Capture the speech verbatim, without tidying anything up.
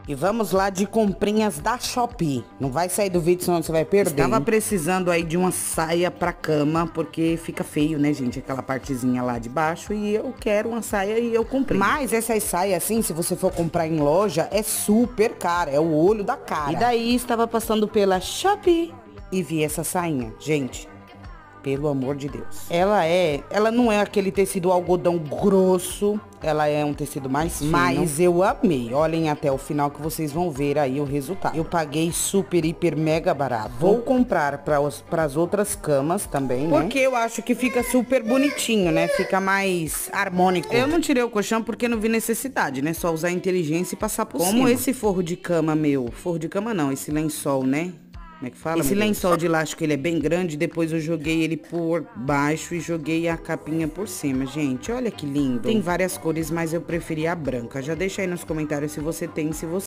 E vamos lá de comprinhas da Shopee. Não vai sair do vídeo, senão você vai perder. Estava precisando aí de uma saia pra cama, porque fica feio, né, gente? Aquela partezinha lá de baixo. E eu quero uma saia e eu comprei. Mas essas saias, assim, se você for comprar em loja, é super cara. É o olho da cara. E daí, estava passando pela Shopee e vi essa sainha. Gente, pelo amor de Deus. Ela é, ela não é aquele tecido algodão grosso, ela é um tecido mais fino. Mas eu amei. Olhem até o final que vocês vão ver aí o resultado. Eu paguei super, hiper, mega barato. Vou comprar para as outras camas também, né? Porque eu acho que fica super bonitinho, né? Fica mais harmônico. Eu não tirei o colchão porque não vi necessidade, né? Só usar a inteligência e passar por cima. Como esse forro de cama meu, forro de cama não, esse lençol, né? Como é que fala? Esse lençol de elástico, ele é bem grande, depois eu joguei ele por baixo e joguei a capinha por cima, gente. Olha que lindo. Tem várias cores, mas eu preferi a branca. Já deixa aí nos comentários se você tem, se você...